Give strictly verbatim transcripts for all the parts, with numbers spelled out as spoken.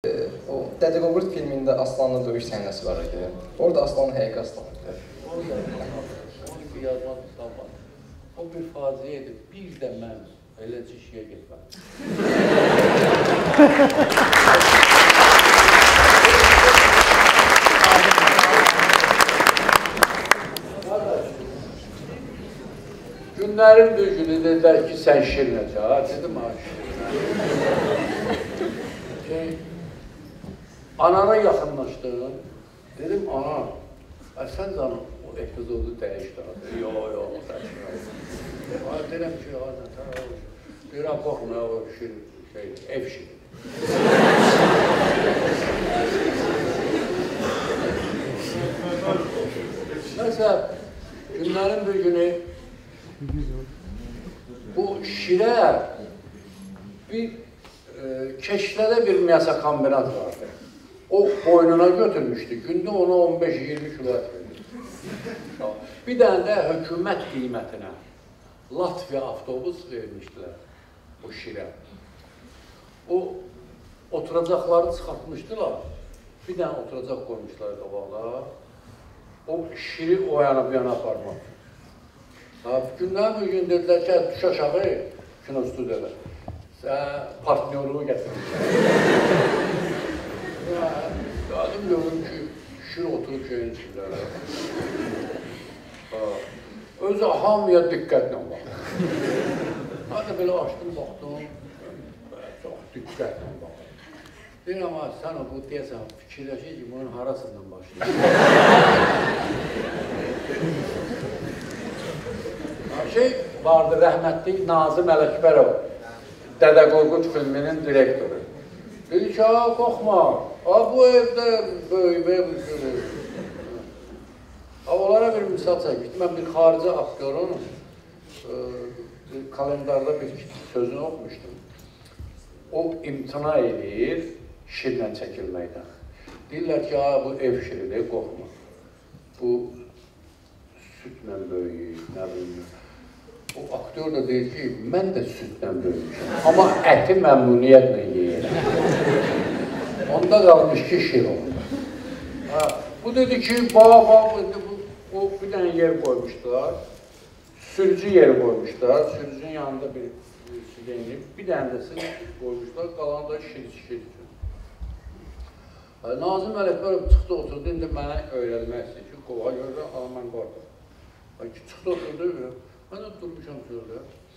o Dədə Qorqud filmində Aslanla döyüş səhnəsi var idi. Orada Aslanın həqiqi Aslan idi. Orada onu bir yazmaq istəməm. O bir faciə edib, bir də mən eləcə işə getmədim. Günlərin bir günü dedilər ki, sən şirinəcə, ha, dedim, ha, şirinəcə. Anana yaxınlaşdın, dedim, ana, sən canım, o epizodu dəyişdi, yox, yox, dəyişdi. Deyirəm ki, deyirəm, baxın, o şirin, şey, ev şirin. Məsələn, günlərin bir günü bu şirə bir e, Keşlədə bir miyasa kombinat vardı. O boynuna götürmüşdü. Gündə ona on beş iyirmi kilo et verirdi. Bir dənə də hökumət qiymətinə Latviya avtobus vermişdilər o şirə. O oturacaqları çıxartmışdılar. Bir dənə oturacaq qoymuşlar qabaqda. O şiri o yana bir yana aparmaq. Günlər bir gün dedilər ki, düş aşağı kino studiyada. Sən partnyorluğu gətirmişsən. Adım gördüm ki, şir oturub şeyin içində. Özü hamıya diqqətlə baxdım. Hadi belə açdım, baxdım. Çox diqqətlə baxdım. Deyir, amma sən o bu deyəsən fikirləşir ki, bunun harasından başlayır. Şey vardı, rəhmətli Nazım Ələkbərov, Dədə Qorqud filminin direktoru. Dedi ki, ha, qorxma, ha, bu evdə böyümə mümkün. Onlara bir misal çəkmişdim, mən bir xarici aktyorun kalendarda bir sözünü oxumuşdum. O imtina edir şirlə çəkilməkdən. Deyirlər ki, ha, bu ev şiridir, qorxma. Bu sütlə böyüyür, nə bilmir. O aktyor da deyir ki, mən də sütlə böyümüşəm, amma əti məmnuniyyətlə yeyirəm. Onda qalmış ki, şir olur. Bu dedi ki, bax, o bir dənə yer qoymuşlar, sürücü yeri qoymuşlar, sürücünün yanında bir silenib, bir dənə də silenib qoymuşlar, qalan da şir şir. Nazım Ələkbərov çıxdı, oturdu, indi mənə öyrəlmək istəyir ki, qova görürəm, amma mən qorxum. Çıxdı, oturdu, mən də durmuşam şöyle.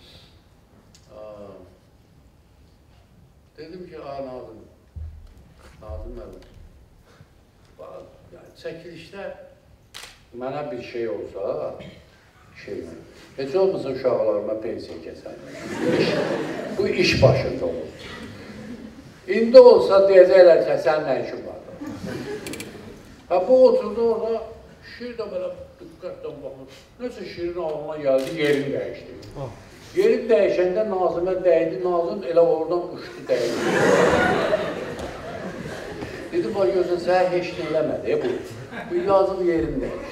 Dedim ki, a Nazım, Nazım Ələkbərov, çəkilişdə mənə bir şey olsa, şey, heç olmasa uşaqlarıma pensiya kəsər. Bu iş başında olur. İndi olsa deyəcəklər ki, sən nə işin var? Bu oturdu orada, şir də belə diqqətdən baxır. Nəsə şirin ağlına gəldi, yerini dəyişdi. Yerini dəyişəndə Nazımə dəydi, Nazım elə oradan uçdu dəydi. Dedi, bax gözün, sən heç nə eləmədi bu. Bu yazıb yerini dəyişdi.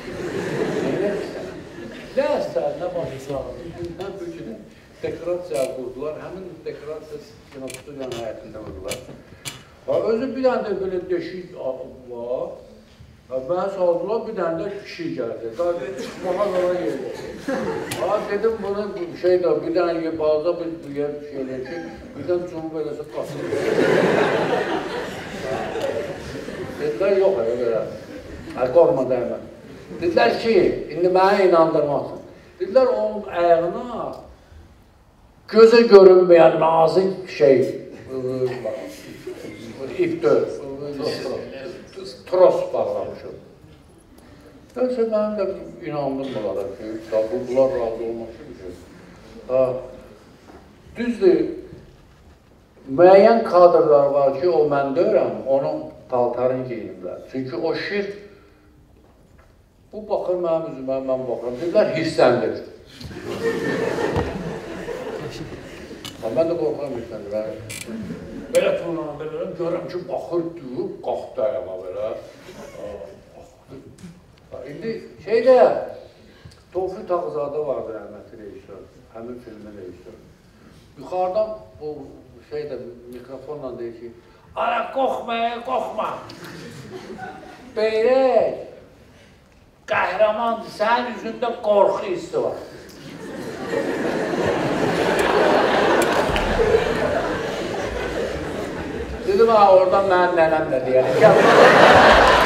Nə əsər, nə başlayır? Gündən bir günü dekorasiya qurdular, həmin dekorasiya kinostudiyanın həyətində qurdular. Özü bir dənə də belə deşik var. Mənə saldılar, bir dənə də kişi gəldi. Mağazalara yerdi. Dedim, bunu şey də, bir dənə bazda bir yer şeylər ki, bir dənə cumhur eləsə qasır. Dedilər, yox, elə. Qorma dəymə. Dedilər ki, indi mənə inandırmasın. Dedilər, onun əyağına gözə görünməyən nazik şey, iptör, tros bağlamışım. Neyse, mən də inandım bunlara ki, bunlar razı olmasın ki. Düzdür, müəyyən kadrlar var ki, o mən deyirəm, onun paltarını giyiniblər. Çünki o şir, bu baxır mənim üzümə, mən baxıram, dedilər, hirsləndir. Mən də qorxuram hirsləndir. Belə turlanam, belə görürəm ki, baxır, deyib, qalxdı ayağa belə. İndi şeydə, Tofiq Tağızadə vardı, rəhmətli rejissor, həmin filmin rejissor. Yuxarıdan o şeydə mikrofonla deyir ki, Ara qorxma, qorxma. Beyrək, qəhrəmandır, sənin üzündə qorxu hissi var. Dedim, ha, oradan mənim nənəm də deyəlim.